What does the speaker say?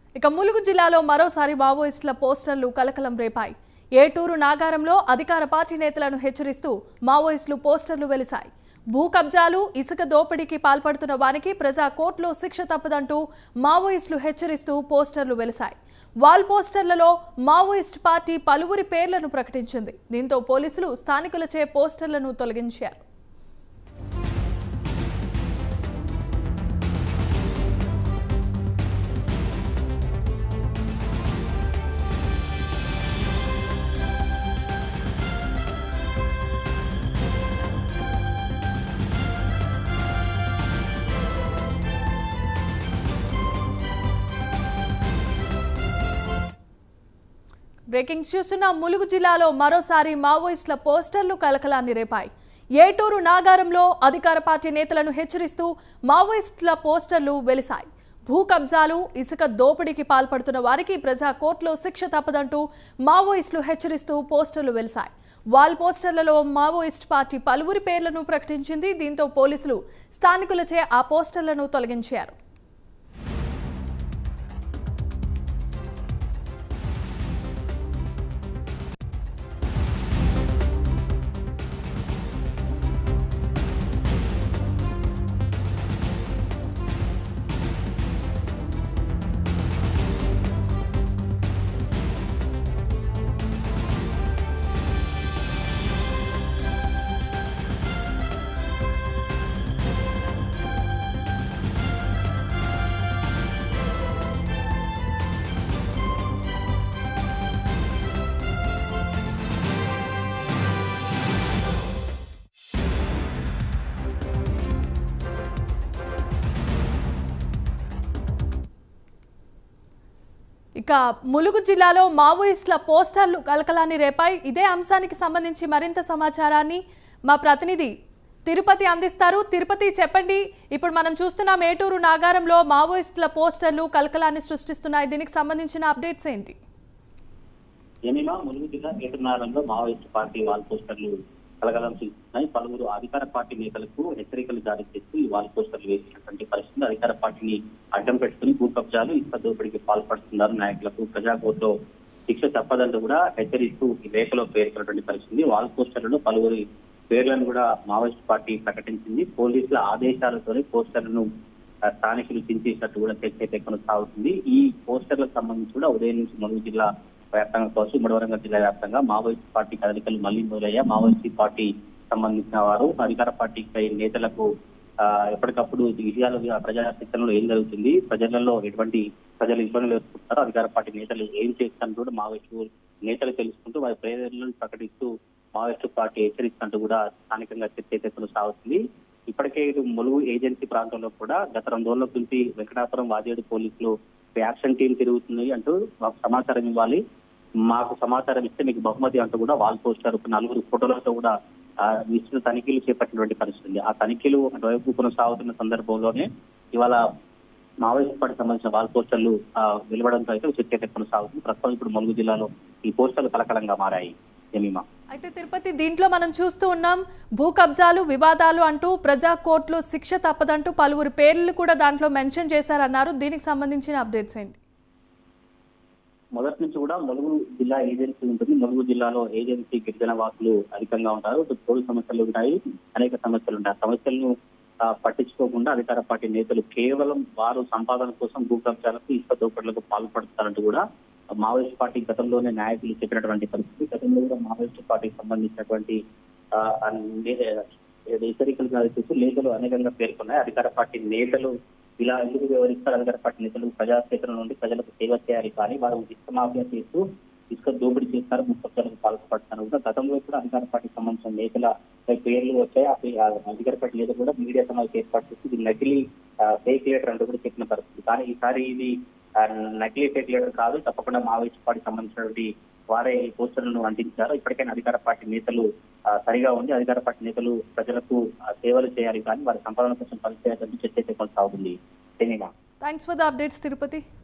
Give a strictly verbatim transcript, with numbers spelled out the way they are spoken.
ఇక ములుగు జిల్లాలో మరోసారి మావోయిస్టుల పోస్టర్లు కలకలం రేపాయి. ఏటూరు నాగారంలో అధికార పార్టీ నేతలను హెచ్చరిస్తూ మావోయిస్టులు పోస్టర్లు వెలిశాయి. భూ కబ్జాలు, ఇసుక దోపిడీకి పాల్పడుతున్న వారికి ప్రజా కోర్టులో శిక్ష తప్పదంటూ మావోయిస్టులు హెచ్చరిస్తూ పోస్టర్లు వెలిశాయి. వాల్ పోస్టర్లలో మావోయిస్ట్ పార్టీ పలువురి పేర్లను ప్రకటించింది. దీంతో పోలీసులు స్థానికులచే పోస్టర్లను తొలగించారు. బ్రేకింగ్ చూస్తున్న ములుగు జిల్లాలో మరోసారి మావోయిస్టుల పోస్టర్లు కలకలాన్ని రేపాయి. ఏటూరు నాగారంలో అధికార పార్టీ నేతలను హెచ్చరిస్తూ మావోయిస్టుల పోస్టర్లు వెలిశాయి. భూ కబ్జాలు, ఇసుక దోపిడీకి పాల్పడుతున్న వారికి ప్రజా కోర్టులో శిక్ష తప్పదంటూ మావోయిస్టులు హెచ్చరిస్తూ పోస్టర్లు వెలిశాయి. వాల్ పోస్టర్లలో మావోయిస్ట్ పార్టీ పలువురి పేర్లను ప్రకటించింది. దీంతో పోలీసులు స్థానికులచే ఆ పోస్టర్లను తొలగించారు. ఇక ములుగు జిల్లాలో మావోయిస్టుల పోస్టర్లు కలకలాన్ని రేపాయి. ఇదే అంశానికి సంబంధించి మరింత సమాచారాన్ని మా ప్రతినిధి తిరుపతి అందిస్తారు. తిరుపతి, చెప్పండి, ఇప్పుడు మనం చూస్తున్నాం ఏటూరు నాగారంలో మావోయిస్టుల పోస్టర్లు కలకలాన్ని సృష్టిస్తున్నాయి. దీనికి సంబంధించిన అప్డేట్స్ ఏంటి? ములుగు జిల్లా ఏటూరు నాగారంలో మావోయిస్టు పార్టీ వాల్ పోస్టర్లు కలకలం సృష్టిస్తున్నాయి. పలువురు అధికార పార్టీ నేతలకు హెచ్చరికలు జారీ చేస్తూ ఈ వాల్ పోస్టర్లు వేసినటువంటి పరిస్థితి. అధికార పార్టీని అడ్డం పెట్టుకుని భూ కబ్జాలు, ఇసుక దోపిడీకి పాల్పడుతున్నారు, నాయకులకు ప్రజా కోర్టులో శిక్ష తప్పదంటూ కూడా హెచ్చరిస్తూ ఈ లేఖలో పేర్కొన్నటువంటి పరిస్థితి. వాల్ పోస్టర్లలో పలువురి పేర్లను కూడా మావోయిస్ట్ పార్టీ ప్రకటించింది. పోలీసుల ఆదేశాలతోనే పోస్టర్లను స్థానికులు చించేసినట్టు కూడా చర్చ అయితే కొనసాగుతుంది. ఈ పోస్టర్లకు సంబంధించి కూడా ఉదయం నుంచి ములుగు జిల్లా వ్యాప్తంగా కావచ్చు, ఉమ్మడి జిల్లా వ్యాప్తంగా మావోయిస్ట్ పార్టీ కదలికలు మళ్లీ మొదలయ్యా. మావోయిస్ట్ పార్టీ సంబంధించిన వారు అధికార పార్టీపై నేతలకు ఆ ఎప్పటికప్పుడు విషయాలు ప్రజా శిక్షణలో ఏం జరుగుతుంది, ప్రజలలో ఎటువంటి ప్రజలు ఇబ్బందులు ఎదుర్కొంటారో, అధికార పార్టీ నేతలు ఏం చేస్తారని కూడా మావోయిస్టు నేతలు తెలుసుకుంటూ వారి ప్రేరణలను ప్రకటిస్తూ మావోయిస్టు పార్టీ హెచ్చరిస్తున్నట్టు కూడా స్థానికంగా చర్చ అయితే కొనసాగుతుంది. ఇప్పటికే ఇటు ములుగు ఏజెన్సీ ప్రాంతంలో కూడా గత రెండు రోజుల నుంచి వెంకటాపురం వాజేడు పోలీసులు యాక్షన్ టీం తిరుగుతుంది అంటూ మాకు సమాచారం ఇవ్వాలి, మాకు సమాచారం ఇస్తే మీకు బహుమతి అంటూ కూడా వాల్ పోస్టర్ నలుగురు ఫోటోలతో కూడా విస్తృత తనిఖీలు చేపట్టినటువంటి పరిస్థితి. ఆ తనిఖీలు అటువైపు కొనసాగుతున్న సందర్భంలోనే ఇవాళ మావోయిస్ట్ పార్టీ సంబంధించిన వాల్ పోస్టర్లు వెలువడంతో అయితే చర్చ అయితే కొనసాగుతుంది. ప్రస్తుతం ఇప్పుడు ములుగు జిల్లాలో ఈ పోస్టర్లు కలకలంగా మారాయి. జమీమా, అయితే తిరుపతి, దీంట్లో మనం చూస్తూ ఉన్నాం భూ కబ్జాలు, వివాదాలు అంటూ ప్రజా కోర్టులో శిక్ష తప్పదంటూ పలువురు పేర్లు కూడా దాంట్లో మెన్షన్ చేశారన్నారు. దీనికి సంబంధించిన అప్డేట్స్ ఏంటి? మొదటి నుంచి కూడా ములుగు జిల్లా ఏజెన్సీ ఉంటుంది. ములుగు జిల్లాలో ఏజెన్సీ గిరిజన వాసులు అధికంగా ఉంటారు. తోడు సమస్యలు ఉంటాయి, అనేక సమస్యలు ఉంటాయి. ఆ సమస్యలను పట్టించుకోకుండా అధికార పార్టీ నేతలు కేవలం వారు సంపాదన కోసం భూ కబ్జాలకు, ఇసుక దోపిడీలకు పాల్పడుతారంటూ కూడా మావోయిస్ట్ పార్టీ గతంలోనే నాయకులు చెప్పినటువంటి పరిస్థితి. గతంలో కూడా మావోయిస్ట్ పార్టీకి సంబంధించినటువంటి హెచ్చరికలు జారీ చేస్తూ నేతలు అనేకంగా పేర్కొన్నాయి. అధికార పార్టీ నేతలు ఇలా ఎందుకు వివరిస్తారు? అధికార పార్టీ నేతలు ప్రజాక్షేత్రం నుండి ప్రజలకు సేవ చేయాలి, కానీ వారు ఇసుక మాఫియా చేస్తూ ఇసుక దోపిడీ చేస్తారు, ముఖ్యలకు పాల్పడుతున్నారు కూడా. గతంలో కూడా అధికార పార్టీకి సంబంధించిన నేతల పేర్లు వచ్చాయి. అధికార పార్టీ నేతలు కూడా మీడియా సమావేశం ఏర్పాటు చేసి ఇది నకిలీ ఫేక్ లీడర్ అంటూ కూడా చెప్పిన పరిస్థితి. కానీ ఈసారి ఇది నకిలీ ఫేక్ లీడర్ కాదు, తప్పకుండా మావోయిస్ట్ పార్టీ సంబంధించినటువంటి వారే ఈ పోస్టర్లను అంటించారు. ఇప్పటికైనా అధికార పార్టీ నేతలు సరిగా ఉంది, అధికార పార్టీ నేతలు ప్రజలకు సేవలు చేయాలి, కానీ వారి సంపాదన కోసం పనిచేయాలంటే చర్చ అయితే కొనసాగుతుంది. Thanks for the updates Tirupati.